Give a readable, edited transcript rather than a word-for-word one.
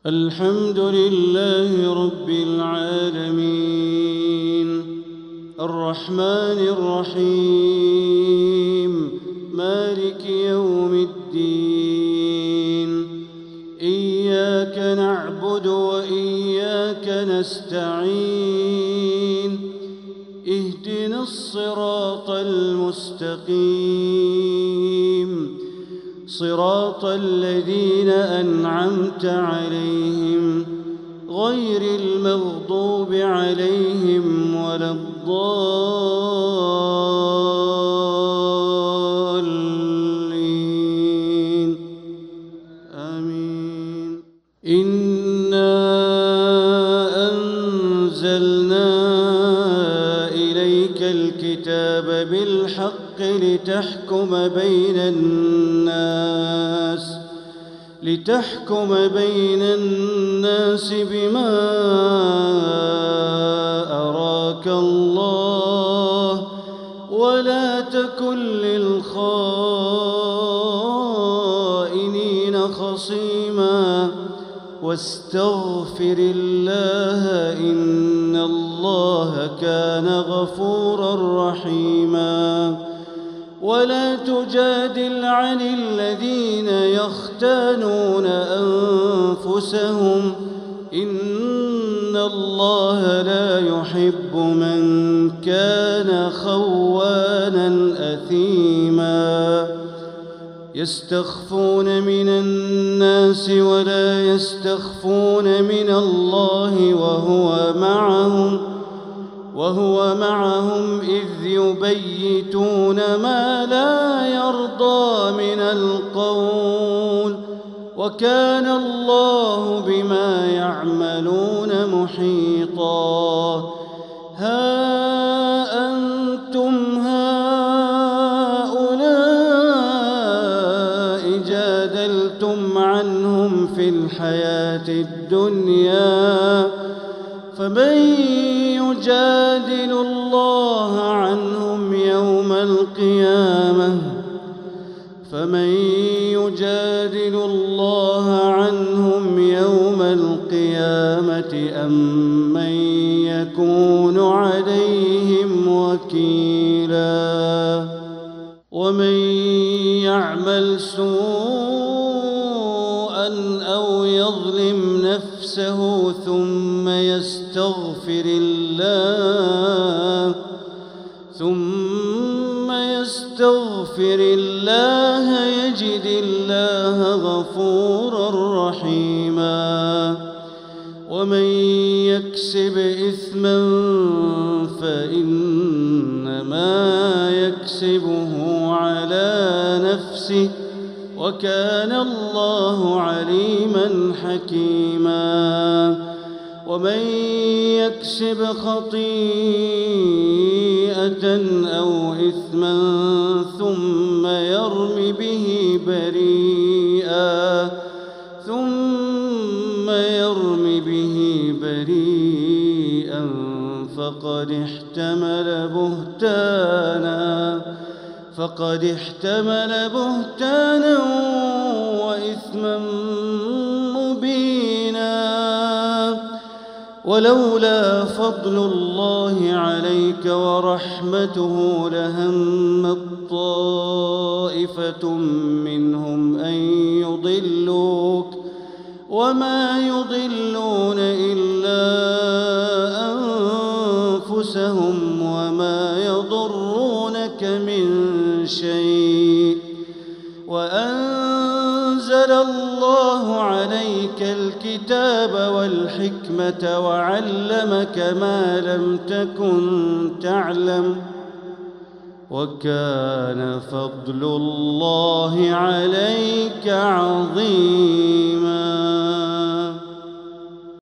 الحمد لله رب العالمين الرحمن الرحيم مالك يوم الدين إياك نعبد وإياك نستعين اهدنا الصراط المستقيم صراط الذين أنعمت عليهم غير المغضوب عليهم ولا الضالين آمين. إنا أنزلنا إليك الكتاب بالحق لتحكم بين الناس بما أراك الله ولا تكن للخائنين خصيما واستغفر الله إن الله كان غفورا رحيما. ولا تجادل عن الذين يختانون أنفسهم إن الله لا يحب من كان خوانا أثيما. يستخفون من الناس ولا يستخفون من الله وهو معهم إذ يبيتون ما لا يرضى من القول وكان الله بما يعملون محيطا. ها أنتم هؤلاء جادلتم عنهم في الحياة الدنيا فمن يجادل الله عنهم يوم القيامة أم من يكون عليهم وكيلا. ومن يعمل سوءا أو يظلم نفسه ثم يستغفر الله يجد الله غفورا رحيما. ومن يكسب إثما فإنما يكسبه على نفسه وكان الله عليما حكيما. ومن يكسب خطيئة أو إثما ثم يرم به بريئا فقد احتمل بهتانا وإثما مبينا. ولولا فضل الله عليك ورحمته لهمت طائفة منهم أن يضلوك وما يضلون إلا أنفسهم وما يضرونك من شيء. وأنزل الله عليك الكتاب والحكمة وعلمك ما لم تكن تعلم وكان فضل الله عليك عظيما.